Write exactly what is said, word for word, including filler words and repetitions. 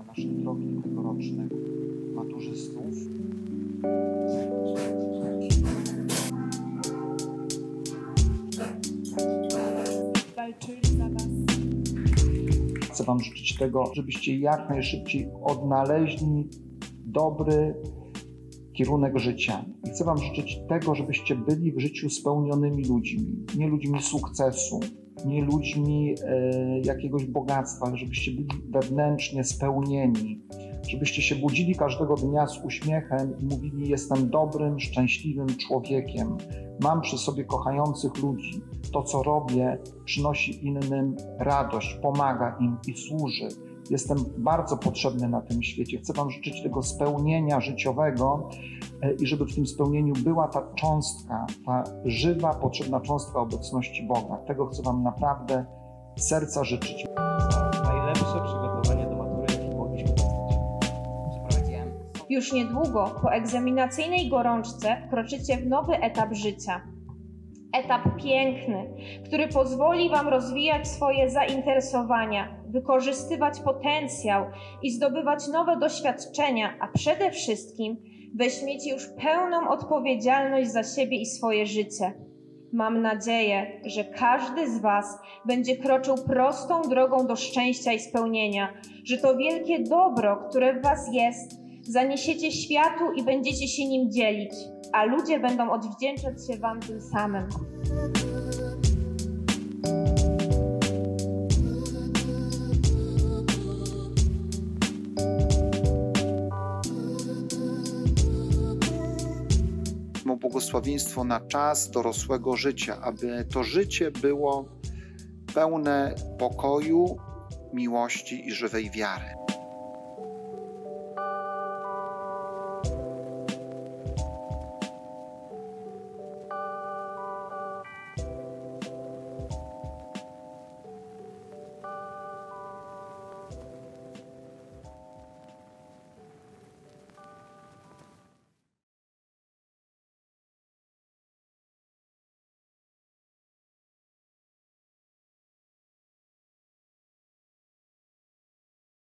naszej drogi tegorocznych maturzystów. Walczyli za was. Chcę Wam życzyć tego, żebyście jak najszybciej odnaleźli dobry kierunek życia. I chcę Wam życzyć tego, żebyście byli w życiu spełnionymi ludźmi, nie ludźmi sukcesu, nie ludźmi e, jakiegoś bogactwa, ale żebyście byli wewnętrznie spełnieni, żebyście się budzili każdego dnia z uśmiechem i mówili: jestem dobrym, szczęśliwym człowiekiem, mam przy sobie kochających ludzi, to co robię przynosi innym radość, pomaga im i służy. Jestem bardzo potrzebny na tym świecie. Chcę Wam życzyć tego spełnienia życiowego i żeby w tym spełnieniu była ta cząstka, ta żywa, potrzebna cząstka obecności Boga. Tego chcę Wam naprawdę z serca życzyć. Najlepsze przygotowanie do matury, jakie mogliśmy dostać. Przeprowadziłem. Już niedługo po egzaminacyjnej gorączce wkroczycie w nowy etap życia. Etap piękny, który pozwoli Wam rozwijać swoje zainteresowania, wykorzystywać potencjał i zdobywać nowe doświadczenia, a przede wszystkim weźmiecie już pełną odpowiedzialność za siebie i swoje życie. Mam nadzieję, że każdy z Was będzie kroczył prostą drogą do szczęścia i spełnienia, że to wielkie dobro, które w Was jest, zaniesiecie światu i będziecie się nim dzielić, a ludzie będą odwdzięczać się Wam tym samym. O błogosławieństwo na czas dorosłego życia, aby to życie było pełne pokoju, miłości i żywej wiary.